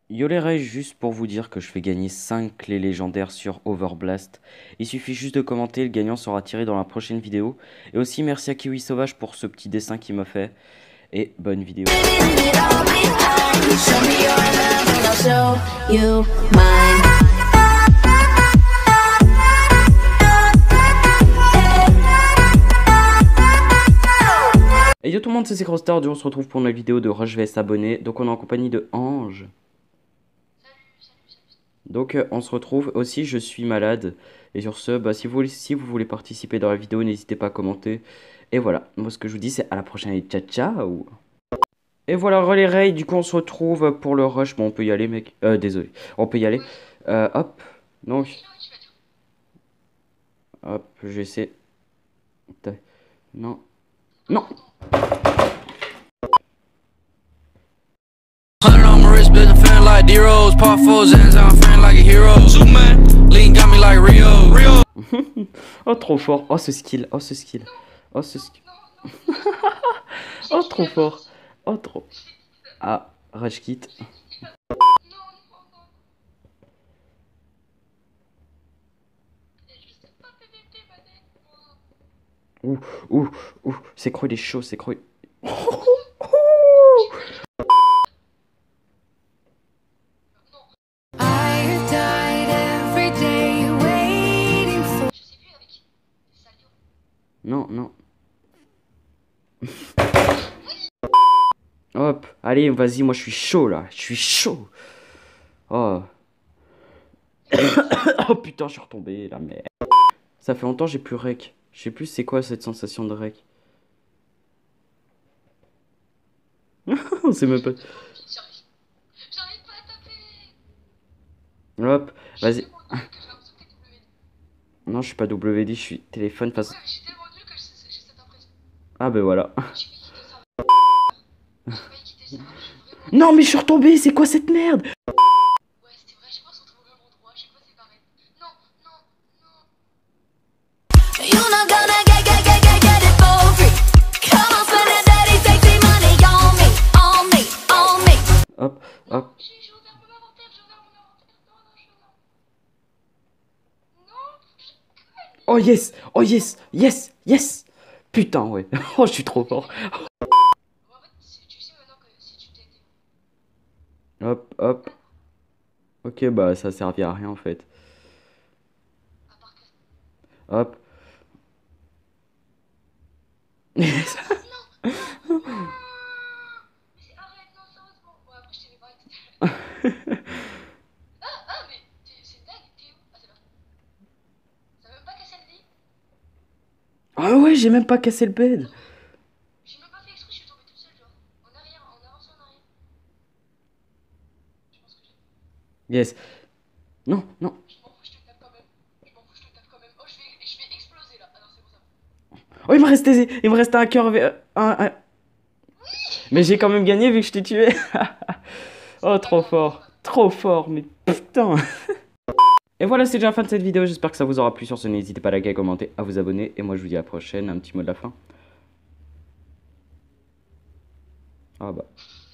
Yo les Rays, juste pour vous dire que je fais gagner 5 clés légendaires sur Overblast. Il suffit juste de commenter, le gagnant sera tiré dans la prochaine vidéo. Et aussi merci à Kiwi Sauvage pour ce petit dessin qu'il m'a fait. Et bonne vidéo. Et yo tout le monde, c'est Crostar, on se retrouve pour une vidéo de Rush vs Abonné. Donc on est en compagnie de Ange. Donc on se retrouve aussi, je suis malade. Et sur ce, bah, si vous voulez participer dans la vidéo, n'hésitez pas à commenter. Et voilà, moi ce que je vous dis c'est à la prochaine et ciao ciao. Et voilà les rays, du coup on se retrouve pour le rush. Bon on peut y aller mec, désolé, on peut y aller. Hop, donc, hop, j'essaie. Non, non. Oh trop fort, oh ce skill, oh ce skill, oh ce skill. Oh trop fort, oh trop. Ah, rage kit. Ouh, ouh, ouh, c'est creux, il est chaud, c'est creux. Non, non. Hop, allez, vas-y, moi je suis chaud là, je suis chaud. Oh. Oh putain, je suis retombé, la merde. Ça fait longtemps j'ai plus rec. Je sais plus c'est quoi cette sensation de rec. C'est même pas... Hop, vas-y. Non, je suis pas WD, je suis téléphone face... Ah ben voilà. Non mais je suis retombé, c'est quoi cette merde? Hop, hop. Oh yes, oh yes, yes, yes. Putain ouais. Oh je suis trop fort. Hop, hop. Ok bah ça servit à rien en fait. Hop. Ah ouais, j'ai même pas cassé le bed. J'ai même pas fait exprès, je suis tombée toute seule, genre. En arrière, en avançant en arrière. Je pense que j'ai. Yes. Non, non. Je m'en fous, je te tape quand même. Je m'en fous, je te tape quand même. Oh, je vais exploser là. Ah non, c'est bon ça. Oh, il me restait un cœur. Mais j'ai quand même gagné vu que je t'ai tué. Oh, trop fort. Trop fort, mais putain. Et voilà, c'est déjà la fin de cette vidéo. J'espère que ça vous aura plu. Sur ce, n'hésitez pas à liker, à commenter, à vous abonner. Et moi, je vous dis à la prochaine. Un petit mot de la fin. Ah bah.